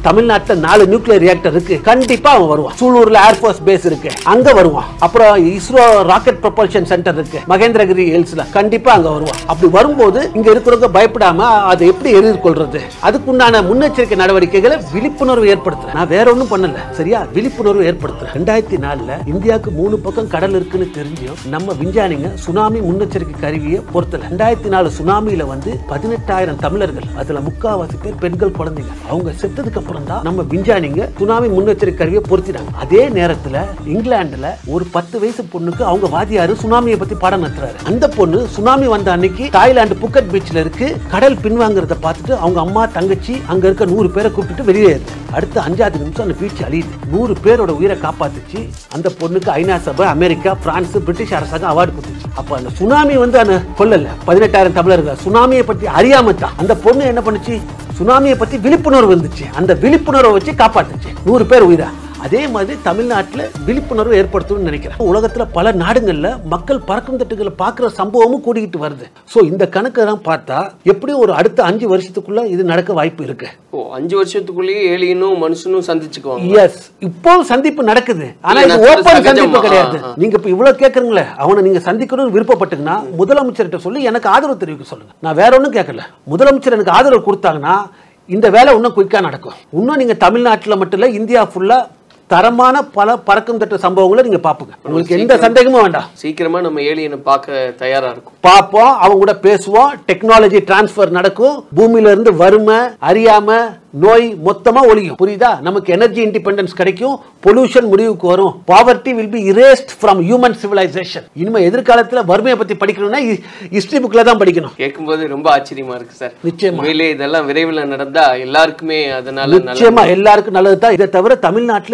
தமிழ்நாட்டுல 4 nuclear reactor இருக்கு, கண்டிப்பா அவன் வருவான். சூலூர்ல ஏர்ஃபோர்ஸ் பேஸ் இருக்கு, அங்க வருவான். அப்புறம் இஸ்ரோ ராக்கெட் ப்ரொபல்ஷன் சென்டர் இருக்கு மகேந்திரகிரி ஹில்ஸ்ல, கண்டிப்பா அங்க வருவான். அப்படி வரும்போது இங்க இருக்கிறவங்க பயப்படாம அதை எப்படி எதிர்கொள்றது, அதுக்குண்டான முன்னெச்சரிக்கை நடவடிக்கைகளை விழிப்புணர்வு ஏற்படுத்துறேன். நான் வேற ஒன்றும் பண்ணல, சரியா? விழிப்புணர்வு ஏற்படுத்துறேன். 2004 இந்தியாவுக்கு 3 பக்கம் கடல் இருக்குன்னு தெரிஞ்சும் நம்ம விஞ்ஞானிங்க சுனாமி முன்னெச்சரிக்கை கருவியை பொறுத்தல. 2004 சுனாமியில வந்து 18,000 தமிழர்கள், அதுல முக்காவாசி பேர் பெண்கள், குழந்தைங்க. அவங்க செத்ததுக்கு அப்புறம் தான் நம்ம விஞ்ஞானிங்க சுனாமி முன்னெச்சரிக்கை கருவியை பொருத்தினாங்க. அதே நேரத்துல இங்கிலாந்துல ஒரு 10 வயசு பொண்ணுக்கு அவங்க வாதியாரு சுனாமியை பத்தி பாடம் நடத்துறாரு. அந்த பொண்ணு சுனாமி வந்த அன்னைக்கு தாய்லாந்து புக்கட் பீச்ல இருக்கு, கடல் பின்வாங்கறத பார்த்துட்டு அவங்க அம்மா தங்கச்சி அங்க இருக்க 100 பேரை கூப்பிட்டு வெளியேறுது. அடுத்த 5வது நிமிஷம் அந்த பீச் அழியுது. 100 பேரோட உயிரை காப்பாத்துச்சு. அந்த பொண்ணுக்கு ஐநா சபை, அமெரிக்கா, பிரான்ஸ், பிரிட்டிஷ் அரசாங்கம் அவார்டு கொடுத்துச்சு. அப்ப அந்த சுனாமி வந்து அந்த கொல்லல 18,000 தமிழர்கள். சுனாமியை பத்தி அறியாம தான் அந்த பொண்ணு என்ன பண்ணுச்சு, சுனாமியை பத்தி விழிப்புணர்வு இருந்துச்சு. அந்த விழிப்புணர்வை வச்சு காப்பாத்துச்சு 100 பேர் உயிரை. அதே மாதிரி தமிழ்நாட்டில் விழிப்புணர்வு ஏற்படுத்தணும்னு நினைக்கிறேன். உலகத்தில் பல நாடுகளில் மக்கள் பறக்கும் தட்டுகளை பார்க்குற சம்பவமும் கூடிக்கிட்டு வருது. ஸோ இந்த கணக்கெல்லாம் பார்த்தா எப்படியும் ஒரு அடுத்த 5 வருஷத்துக்குள்ள இது நடக்க வாய்ப்பு இருக்கு. 5 வருஷத்துக்குள்ளேயே ஏலியனும் மனுஷனும் சந்திச்சுக்குவாங்க. எஸ், இப்போ சந்திப்பு நடக்குது. ஆனா இது ஓப்பன் சந்திப்பு கிடையாது. நீங்க இப்ப இவ்வளவு கேக்குறீங்களே, அவனை நீங்க சந்திக்கணும்னு விருப்பப்பட்டீங்கன்னா முதலமைச்சர்கிட்ட சொல்லி எனக்கு ஆதரவு தெரிவிக்க சொல்லுங்க. நான் வேற ஒன்றும் கேட்கல. முதலமைச்சர் எனக்கு ஆதரவு கொடுத்தாங்கன்னா இந்த வேலை இன்னும் குயிக்கா நடக்கும். இன்னும் நீங்க தமிழ்நாட்டில் மட்டும் இல்ல, இந்தியா ஃபுல்லா தரமான பல பறக்கும் தட்டு சம்பவங்களை நீங்க பாப்புங்க. உங்களுக்கு எந்த சந்தேகமும் வேண்டாம். சீக்கிரமா நம்ம ஏலியனை பார்க்க தயாரா இருக்கும். பார்ப்போம், அவங்க கூட பேசுவோம், டெக்னாலஜி டிரான்ஸ்பர் நடக்கும், பூமியில இருந்து வறுமை, அறியாம, நோய் மொத்தமா ஒழியும். புரியுதா? நமக்கு எனர்ஜி இண்டிபெண்டன்ஸ் கிடைக்கும், பொல்யூஷன் முடிவுக்கு வரும், poverty will be erased from human civilisation. இனிமே எதிர்காலத்துல வறுமையை பத்தி படிக்கணும்னா ஹிஸ்டரி புக்ல தான் படிக்கணும். கேட்கும்போது ரொம்ப ஆச்சரியமா இருக்கு சார். நிச்சயமா இதெல்லாம் விரைவில் நடந்தா எல்லாருக்குமே அதனால நிச்சயமா எல்லாருக்கும் நல்லது தான். இதை தவிர தமிழ்நாட்டில்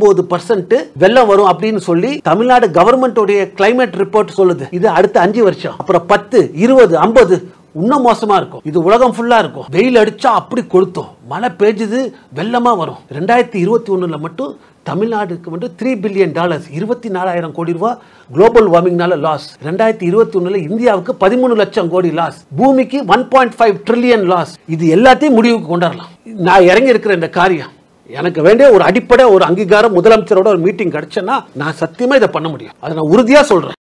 29% வெள்ளம் வரும் அப்படின்னு சொல்லி தமிழ்நாடு கவர்மெண்டோடைய கிளைமேட் ரிப்போர்ட் சொல்லுது. இது அடுத்த 5 வருஷம், அப்புறம் 10, 20, 50 இன்னும் மோசமா இருக்கும். இது உலகம் ஃபுல்லா இருக்கும். வெயில் அடிச்சா அப்படி கொளுத்தும், மழை பெய்ஞ்சது வெள்ளமா வரும். 2021 மட்டும் தமிழ்நாடுக்கு வந்து $3 பில்லியன் 24,000 கோடி ரூபாய் குளோபல் வார்மிங்னால லாஸ். 2021 இந்தியாவுக்கு 13 லட்சம் கோடி லாஸ், பூமிக்கு 1.5 ட்ரில்லியன் லாஸ். இது எல்லாத்தையும் முடிவுக்கு கொண்டாடலாம். நான் இறங்கி இருக்கிற இந்த காரியம் எனக்கு வேண்டிய ஒரு அடிப்படை ஒரு அங்கீகாரம் முதலமைச்சரோட ஒரு மீட்டிங் கிடைச்சேன்னா நான் சத்தியமா இதை பண்ண முடியும். அதை நான் உறுதியா சொல்றேன்.